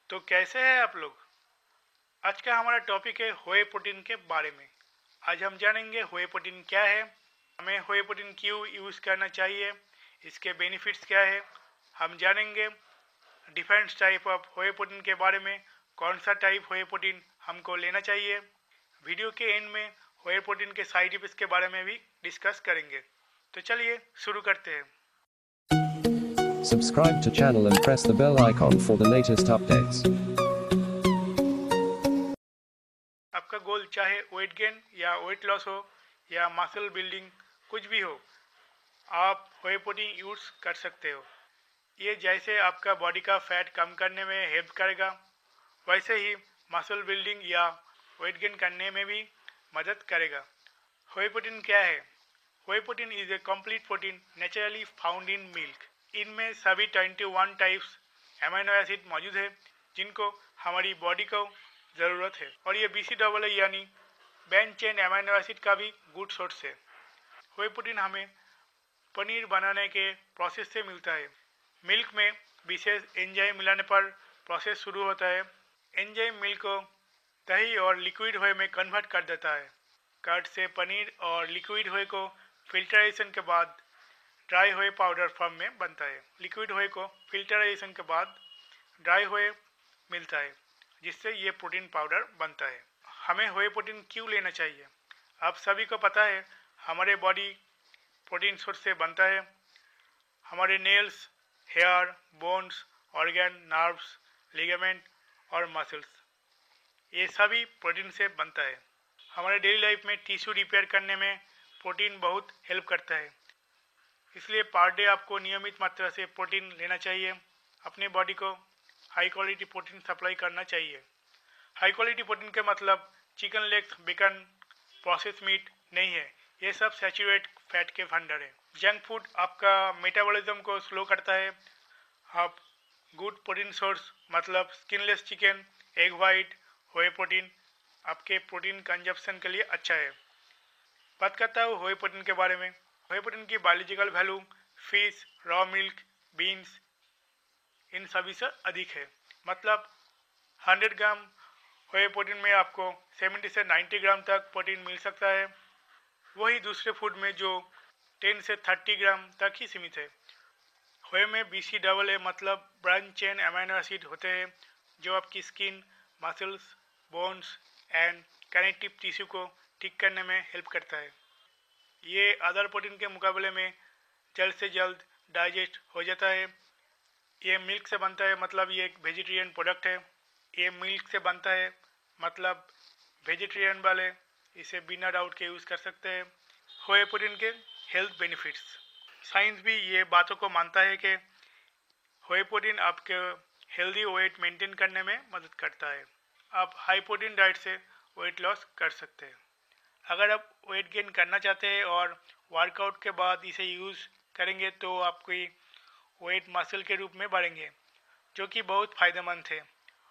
तो कैसे हैं आप लोग। आज का हमारा टॉपिक है होए प्रोटीन के बारे में। आज हम जानेंगे होए प्रोटीन क्या है, हमें होए प्रोटीन क्यों यूज़ करना चाहिए, इसके बेनिफिट्स क्या है। हम जानेंगे different type of whey protein के बारे में, कौन सा टाइप होए प्रोटीन हमको लेना चाहिए। वीडियो के एंड में होए प्रोटीन के साइड इफेक्ट्स के बारे में भी डिस्कस करेंगे। तो चलिए शुरू करते हैं। Subscribe to channel and press the bell icon for the latest updates. आपका गोल चाहे वेट गेन या वेट लॉस हो या मसल बिल्डिंग, कुछ भी हो, आप होए प्रोटीन यूज़ कर सकते हो। ये जैसे आपका बॉडी का फैट कम करने में हेल्प करेगा, वैसे ही मसल बिल्डिंग या वेट गेन करने में भी मदद करेगा। होए प्रोटीन क्या है? Whey protein is a complete protein naturally found in milk. इनमें सभी 21 टाइप्स अमीनो एसिड मौजूद है जिनको हमारी बॉडी को ज़रूरत है, और ये BCAA यानी बेंच चेन अमीनो एसिड का भी गुड सोर्स है। होए प्रोटीन हमें पनीर बनाने के प्रोसेस से मिलता है। मिल्क में विशेष एंजाइम मिलाने पर प्रोसेस शुरू होता है। एंजाइम मिल्क को दही और लिक्विड होए में कन्वर्ट कर देता है। कर्ड से पनीर और लिक्विड होए को फिल्टरेशन के बाद ड्राई होए पाउडर फॉर्म में बनता है। लिक्विड होए को फिल्टरेशन के बाद ड्राई होए मिलता है, जिससे ये प्रोटीन पाउडर बनता है। हमें होए प्रोटीन क्यों लेना चाहिए? आप सभी को पता है हमारे बॉडी प्रोटीन सोर्स से बनता है। हमारे nails, hair, bones, organ, nerves, ligament और मसल्स, ये सभी प्रोटीन से बनता है। हमारे डेली लाइफ में टिश्यू रिपेयर करने में प्रोटीन बहुत हेल्प करता है। इसलिए पर डे आपको नियमित मात्रा से प्रोटीन लेना चाहिए। अपने बॉडी को हाई क्वालिटी प्रोटीन सप्लाई करना चाहिए। हाई क्वालिटी प्रोटीन के मतलब chicken legs, bacon, process meat नहीं है। ये सब सैचुरेट फैट के भंडार है। जंक फूड आपका मेटाबॉलिज्म को स्लो करता है। आप गुड प्रोटीन सोर्स मतलब skinless chicken, egg white, whey protein आपके प्रोटीन कंजप्शन के लिए अच्छा है। बात करता हूँ होए प्रोटीन के बारे में। होए प्रोटीन की biological value fish, raw milk, beans, इन सभी से अधिक है। मतलब 100 ग्राम होए प्रोटीन में आपको 70 से 90 ग्राम तक प्रोटीन मिल सकता है। वही दूसरे फूड में जो 10 से 30 ग्राम तक ही सीमित है। होए में BCAA मतलब ब्रांच चेन अमीनो एसिड होते हैं जो आपकी skin, muscles, bones and connective tissue को ठीक करने में हेल्प करता है। ये अदर प्रोटीन के मुकाबले में जल्द से जल्द डाइजेस्ट हो जाता है। ये मिल्क से बनता है मतलब ये एक वेजिटेरियन प्रोडक्ट है। ये मिल्क से बनता है मतलब वेजिटेरियन वाले इसे बिना डाउट के यूज़ कर सकते हैं। होए प्रोटीन के हेल्थ बेनिफिट्स, साइंस भी ये बातों को मानता है कि होए प्रोटीन आपके हेल्दी वेट मेंटेन करने में मदद करता है। आप हाई प्रोटीन डाइट से वेट लॉस कर सकते हैं। अगर आप वेट गेन करना चाहते हैं और वर्कआउट के बाद इसे यूज़ करेंगे तो आपकी वेट मसल के रूप में बढ़ेंगे, जो कि बहुत फ़ायदेमंद है,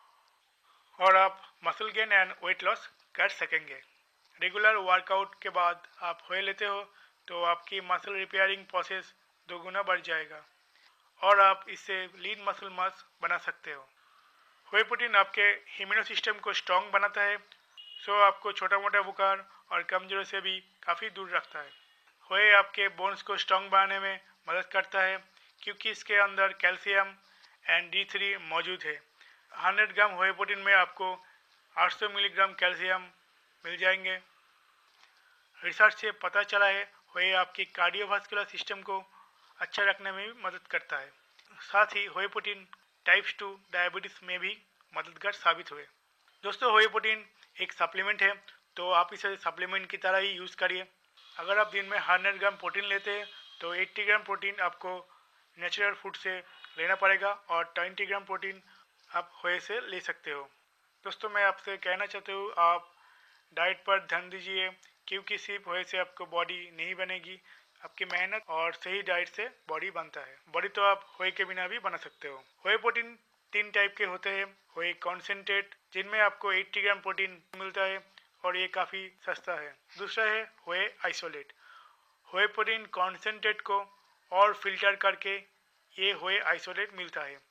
और आप muscle gain and weight loss कर सकेंगे। रेगुलर वर्कआउट के बाद आप होए लेते हो तो आपकी मसल रिपेयरिंग प्रोसेस दोगुना बढ़ जाएगा और आप इससे लीन मसल मास बना सकते हो। होए प्रोटीन आपके इम्यूनो सिस्टम को स्ट्रॉन्ग बनाता है, सो आपको छोटा मोटा बुखार और कमजोरी से भी काफ़ी दूर रखता है। होए आपके बोन्स को स्ट्रॉन्ग बनाने में मदद करता है क्योंकि इसके अंदर कैल्शियम एंड D3 मौजूद है। 100 ग्राम होए प्रोटीन में आपको 800 मिलीग्राम कैल्शियम मिल जाएंगे। रिसर्च से पता चला है होए आपकी कार्डियोवास्कुलर सिस्टम को अच्छा रखने में भी मदद करता है। साथ ही होए प्रोटीन टाइप 2 डायबिटीज़ में भी मददगार साबित हुए। दोस्तों, होए प्रोटीन एक सप्लीमेंट है, तो आप इसे सप्लीमेंट की तरह ही यूज़ करिए। अगर आप दिन में 100 ग्राम प्रोटीन लेते हैं तो 80 ग्राम प्रोटीन आपको नेचुरल फूड से लेना पड़ेगा और 20 ग्राम प्रोटीन आप होए से ले सकते हो। दोस्तों, मैं आपसे कहना चाहता हूँ आप डाइट पर ध्यान दीजिए, क्योंकि सिर्फ होए से आपको बॉडी नहीं बनेगी। आपकी मेहनत और सही डाइट से बॉडी बनता है। बॉडी तो आप होए के बिना भी बना सकते हो। होए प्रोटीन 3 टाइप के होते हैं। होए कॉन्सेंट्रेट, जिनमें आपको 80 ग्राम प्रोटीन मिलता है और ये काफ़ी सस्ता है। दूसरा है होए आइसोलेट। होए प्रोटीन कॉन्सेंट्रेट को और फिल्टर करके ये होए आइसोलेट मिलता है।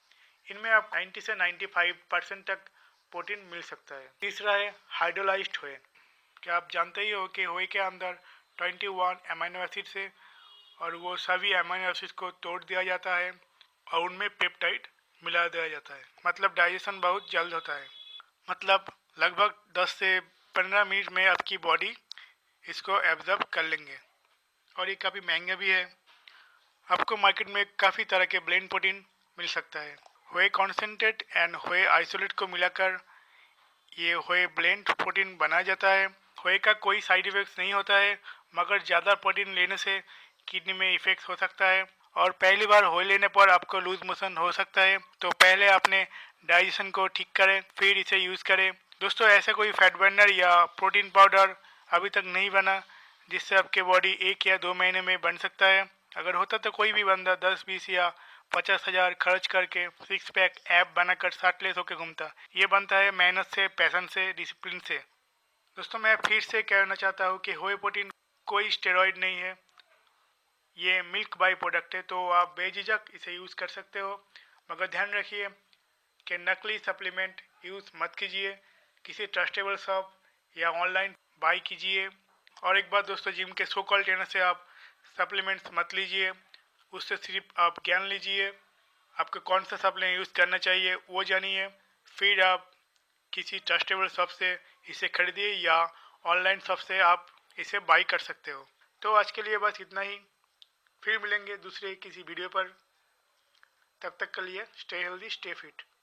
इनमें आप 90 से 95% तक प्रोटीन मिल सकता है। तीसरा है हाइड्रोलाइज्ड व्हे। क्या आप जानते ही हो कि व्हे के अंदर 21 अमीनो एसिड से और वो सभी अमीनो एसिड को तोड़ दिया जाता है और उनमें पेप्टाइड मिला दिया जाता है। मतलब डाइजेशन बहुत जल्द होता है। मतलब लगभग 10 से 15 मिनट में आपकी बॉडी इसको एब्जॉर्ब कर लेंगे। और ये काफ़ी महंगा भी है। आपको मार्केट में काफ़ी तरह के ब्लेंड प्रोटीन मिल सकता है। Whey concentrate and whey isolate को मिलाकर ये व्हे ब्लेंड प्रोटीन बनाया जाता है। व्हे का कोई साइड इफेक्ट्स नहीं होता है, मगर ज़्यादा प्रोटीन लेने से किडनी में इफेक्ट हो सकता है और पहली बार व्हे लेने पर आपको लूज मोशन हो सकता है। तो पहले अपने डाइजेशन को ठीक करें, फिर इसे यूज़ करें। दोस्तों, ऐसा कोई फैट बर्नर या प्रोटीन पाउडर अभी तक नहीं बना जिससे आपके बॉडी 1 या 2 महीने में बन सकता है। अगर होता तो कोई भी बंदा 10-20 या 50,000 खर्च करके 6 पैक ऐप बनाकर शार्टलेस होकर घूमता। ये बनता है मेहनत से, पैशन से, डिसिप्लिन से। दोस्तों, मैं फिर से कहना चाहता हूँ कि व्हे प्रोटीन कोई स्टेरॉइड नहीं है, ये मिल्क बाई प्रोडक्ट है। तो आप बेझिझक इसे यूज़ कर सकते हो, मगर ध्यान रखिए कि नकली सप्लीमेंट यूज़ मत कीजिए। किसी ट्रस्टेबल शॉप या ऑनलाइन बाई कीजिए। और एक बात दोस्तों, जिम के सो कॉल्ड ट्रेनर से आप सप्लीमेंट्स मत लीजिए, उससे सिर्फ आप ज्ञान लीजिए। आपको कौन सा सप्लीमेंट यूज़ करना चाहिए वो जानिए, फिर आप किसी ट्रस्टेबल शॉप से इसे खरीदिए या ऑनलाइन शॉप से आप इसे बाई कर सकते हो। तो आज के लिए बस इतना ही। फिर मिलेंगे दूसरे किसी वीडियो पर। तब तक के लिए स्टे हेल्दी, स्टे फिट।